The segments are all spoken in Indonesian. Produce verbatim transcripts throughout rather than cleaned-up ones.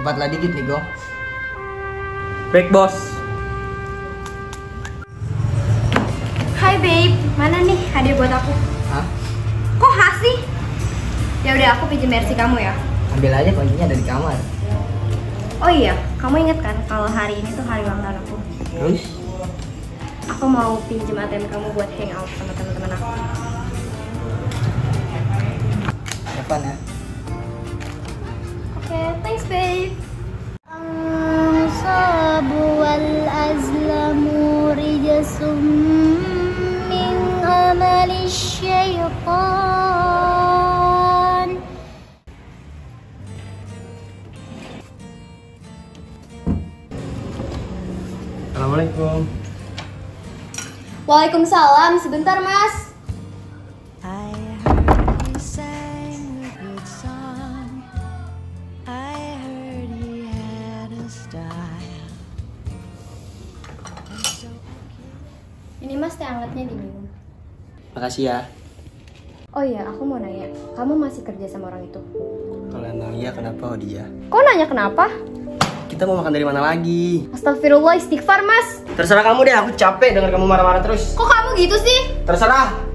Cepatlah dikit nih, Go. Baik, bos. Hai babe, mana nih hadiah buat aku? Hah? Kok khas sih? Ya udah, aku pinjem Mercy kamu ya. Ambil aja kuncinya dari kamar. Oh iya, kamu inget kan kalau hari ini tuh hari ulang tahun aku. Terus? Aku mau pinjem A T M kamu buat hangout sama teman-teman aku. Kapan ya? Oke, okay, thanks babe. Ansabu wal azlamu rijasum min amali syaitan. Assalamualaikum. Waalaikumsalam, sebentar mas. Ini mas teh hangatnya diminum. Makasih ya. Oh iya, aku mau nanya, kamu masih kerja sama orang itu? Kalau emang iya, kenapa oh dia? Kok nanya kenapa? Kita mau makan dari mana lagi? Astagfirullah, istighfar mas. Terserah kamu deh, aku capek dengar kamu marah-marah terus. Kok kamu gitu sih? Terserah.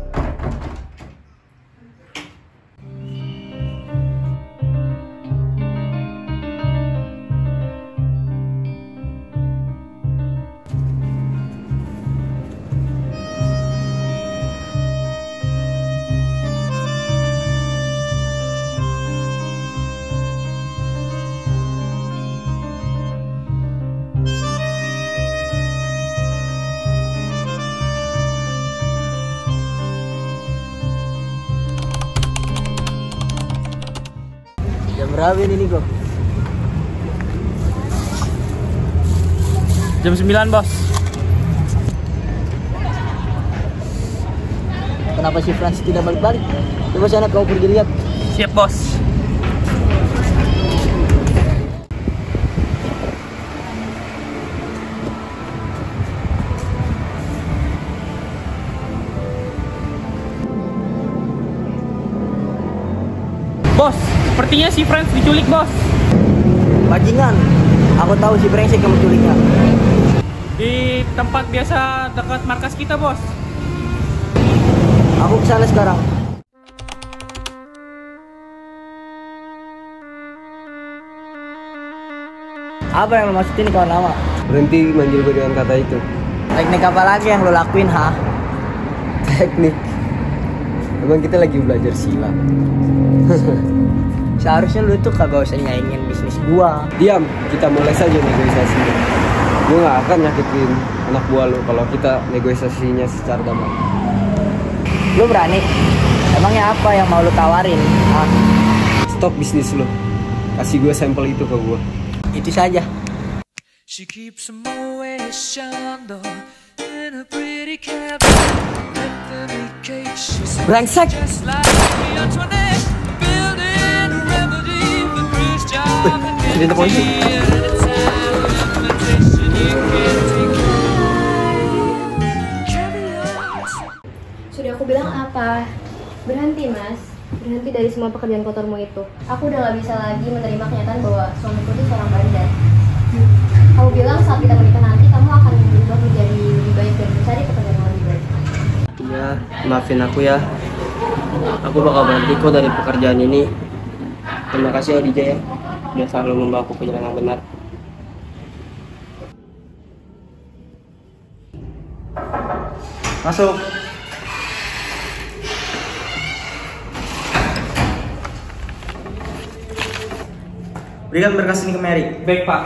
Jam berapa ini nih, Go? Jam sembilan, bos. Kenapa si Frans tidak balik-balik? Coba sana kamu pergi lihat. Siap, bos. Bos, sepertinya si Frans diculik, bos. Bajingan. Aku tahu si brengsek yang menculiknya. Di tempat biasa dekat markas kita, bos. Aku kesana sekarang. Apa yang lo maksudin kawan lama? Berhenti manggil gue dengan kata itu. Teknik apa lagi yang lo lakuin, ha? Teknik. Emang kita lagi belajar silat. Seharusnya lu tuh kagak usah nyaingin bisnis gua. Diam, kita mulai saja negosiasinya. Gue gak akan nyakitin anak buah lo kalau kita negosiasinya secara damai. Lu berani? Emangnya apa yang mau lu tawarin? Ha? Stop bisnis lo. Kasih gue sampel itu ke gue. Itu saja. She keeps a Moet Chandon in a pretty cabin. Let them eat cake. She's Brengsek. just like Antoinette, building a remedy for Khrushchev. Jadi polisi. Sudah aku bilang apa? Berhenti mas. Berhenti dari semua pekerjaan kotormu itu. Aku udah gak bisa lagi menerima kenyataan bahwa suamiku itu seorang bandar. Kamu bilang saat kita menikah nanti kamu akan berubah menjadi lebih baik dan mencari pekerjaan yang lebih baik. Ya, maafin aku ya. Aku bakal berhenti kok dari pekerjaan ini. Terima kasih ya D J ya. Dia selalu membawa aku ke jalan yang benar. Masuk. Berikan berkas ini ke Mary. Baik, Pak.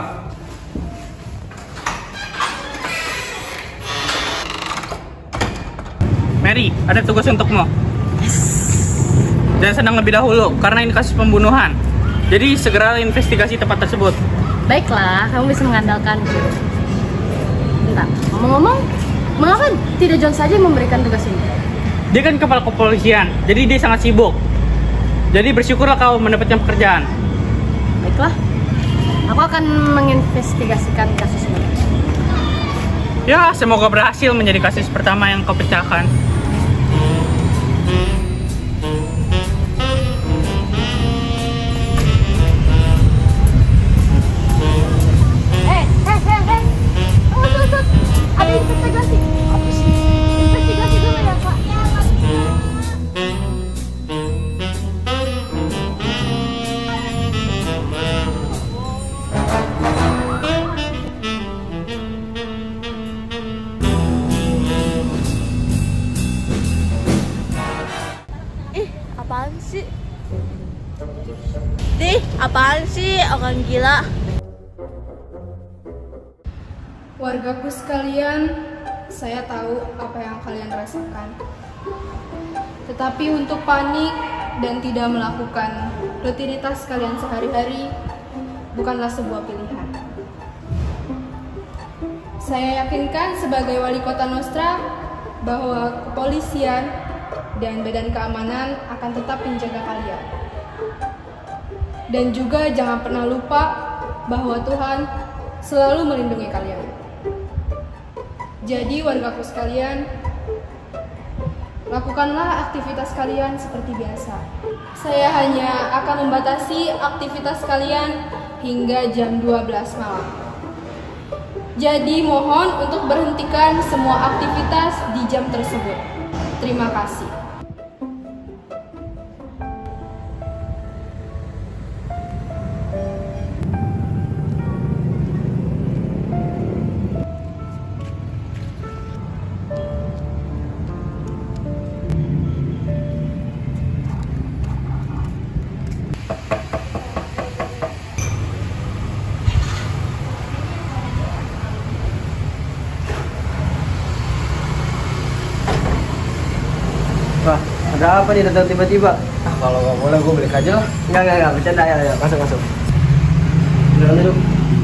Mary, ada tugas untukmu. Jangan senang lebih dahulu, karena ini kasus pembunuhan. Jadi segera investigasi tempat tersebut. Baiklah, kamu bisa mengandalkan. Bentar, ngomong-ngomong, mengapa tidak John saja yang memberikan tugas ini? Dia kan kepala kepolisian, jadi dia sangat sibuk. Jadi bersyukurlah kau mendapatkan pekerjaan. Baiklah, aku akan menginvestigasikan kasus ini. Ya, semoga berhasil menjadi kasus pertama yang kau pecahkan. investigasi. Apa sih? Investigasi dulu ya, Pak. Ih, apaan sih? Dih, apaan sih orang gila? Wargaku sekalian, saya tahu apa yang kalian rasakan. Tetapi untuk panik dan tidak melakukan rutinitas kalian sehari-hari bukanlah sebuah pilihan. Saya yakinkan sebagai wali kota Nostra bahwa kepolisian dan badan keamanan akan tetap menjaga kalian. Dan juga jangan pernah lupa bahwa Tuhan selalu melindungi kalian. Jadi wargaku sekalian, lakukanlah aktivitas kalian seperti biasa. Saya hanya akan membatasi aktivitas kalian hingga jam dua belas malam. Jadi mohon untuk berhentikan semua aktivitas di jam tersebut. Terima kasih. Wah, ada apa nih datang tiba-tiba? Ah, kalau nggak boleh gue balik aja lah. Enggak, enggak, enggak, bercanda ya, ya, masuk, masuk. Duduk, duduk.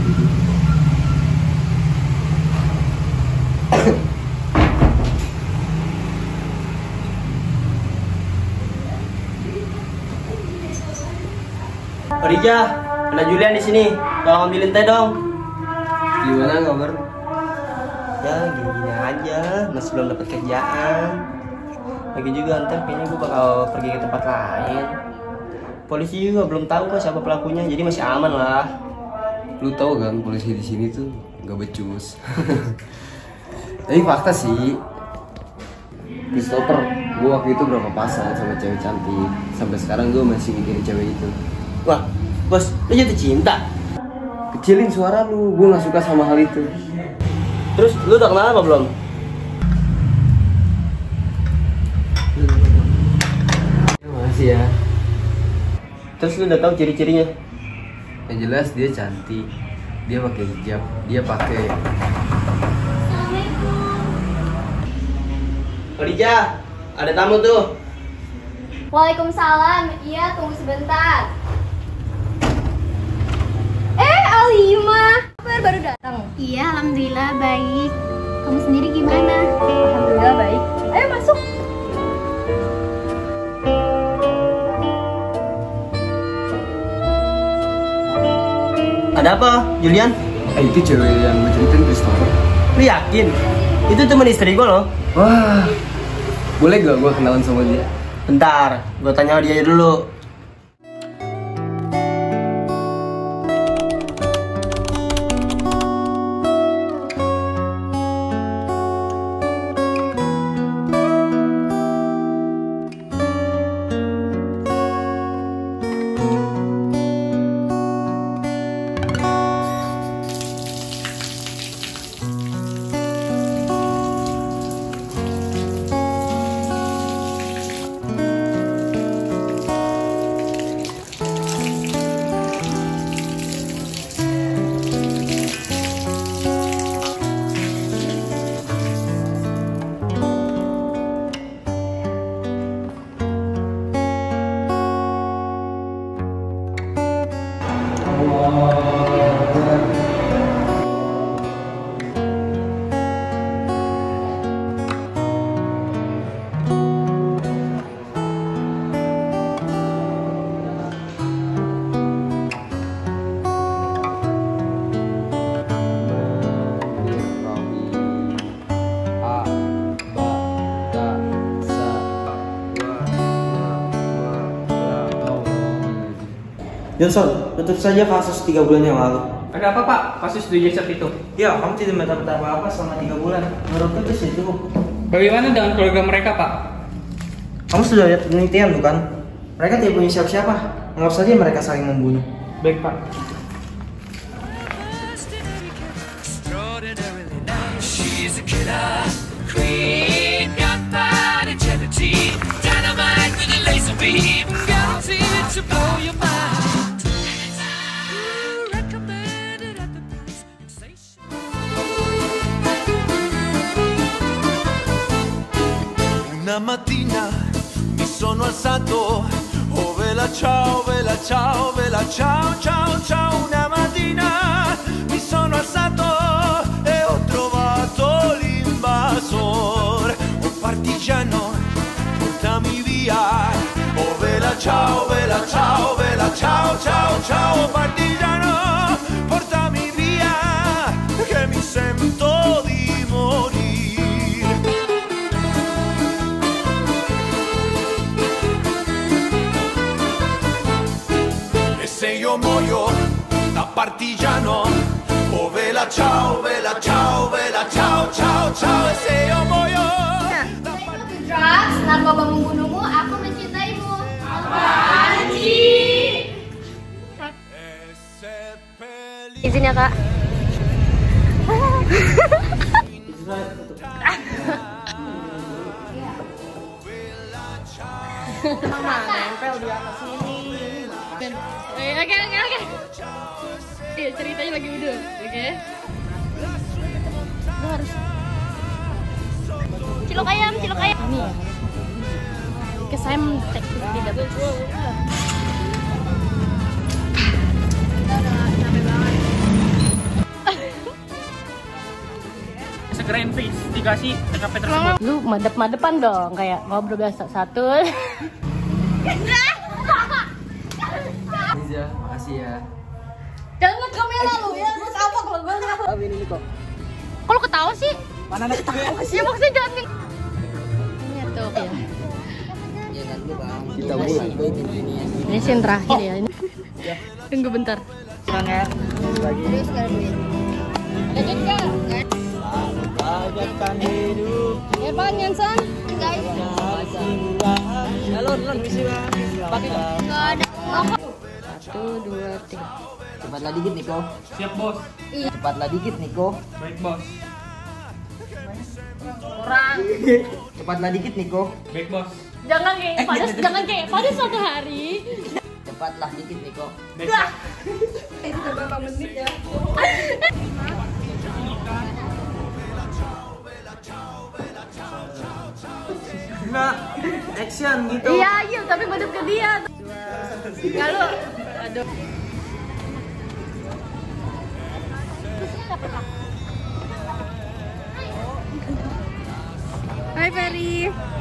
Rija, ada Julian di sini. Tolong ambilin teh dong. Gimana kabar? Ya, gini-gini aja, masih belum dapat kerjaan. Lagi juga ntar kayaknya gue bakal pergi ke tempat lain. Polisi juga belum tahu kok siapa pelakunya, jadi masih aman lah. Lu tahu kan polisi di sini tuh nggak becus. Tapi fakta sih, Christopher, gue waktu itu berapa pasang sama cewek cantik. Sampai sekarang gue masih mikirin cewek itu. Wah, bos, lu jatuh cinta? Kecilin suara lu, gue nggak suka sama hal itu. Terus lu udah kenal apa belum? Makasih ya. Terus lu udah tahu ciri-cirinya? Yang jelas dia cantik, dia pakai hijab, dia pakai. Rija, ada tamu tuh. Waalaikumsalam. Iya, tunggu sebentar. Eh, Alima, kabar baru datang. Iya, alhamdulillah baik. Kamu sendiri gimana? Alhamdulillah baik. Ayo masuk. Ada apa, Julian? Eh, itu cewek yang gue ceritain Christopher. Lu yakin? Itu teman istri gue loh. Wah, boleh gak gue kenalan sama dia? Bentar, gue tanya dia dulu. Johnson, tutup saja kasus tiga bulan yang lalu. Ada apa Pak? Kasus di jasad itu. Ya, kamu tidak mendapat apa-apa selama tiga bulan. Menurutku itu sudah cukup. Bagaimana dengan keluarga mereka Pak? Kamu sudah lihat penelitian bukan? Mereka tidak punya siapa-siapa. Anggap saja mereka saling membunuh. Baik Pak. Extraordinarily nice. She's a killer queen, got vitality, dynamite with a laser beam, guaranteed to blow your mind. Ooh, recommended at the police station. Una mattina mi sono alzato, oh vela ciao, vela ciao, vela ciao, ciao, ciao. Una mattina mi sono alzato e ho trovato l'invasor, un partigiano, portami via. Oh vela ciao, vela ciao, vela ciao, ciao, ciao. Partigiano, portami via, che mi sento di morire. E se io muoio da partigiano, oh vela ciao, vela ciao, vela ciao, ciao, ciao. E se io muoio da partigiano. Drugs, narkoba membunuhmu, aku mencintaimu. Apaan sih? Izin ya kak. Mama nempel di atas sini. Oke oke oke. Iya ceritanya lagi udah, oke? Lu harus cilok ayam, cilok ayam. Ini ya. Ke saya mentek tidak betul. Segera investigasi T K P tersebut. Lu madep-madepan dong, kayak ngobrol biasa satu. Riza, makasih ya. Jangan kamera lu ya, terus apa kalau gue ngapa? Tapi ini kok. Kok lu ketawa sih? Mana ada ketawa sih? Ya maksudnya jangan nih. Ini tuh ya. Ya kan lu bang. Kita mulai ini. Ini scene terakhir ya. Ini. Tunggu bentar. Kurang ya. Lagi. Lanjut kak. Ajakan hidup. Ya Pak Nyansan. Guys. Halo, non misi bang. Pakai dong. Satu, dua, tiga. Cepatlah dikit Niko. Siap bos. Cepatlah dikit Niko. Baik bos. Kurang. Cepatlah dikit Niko. Baik bos. Jangan kayak pada jangan kayak pada suatu hari. Cepatlah dikit Niko. Baik bos. Itu berapa menit ya? Enggak, action gitu. Iya, iya, tapi madep ke dia. Kalau aduh. Hai Ferry.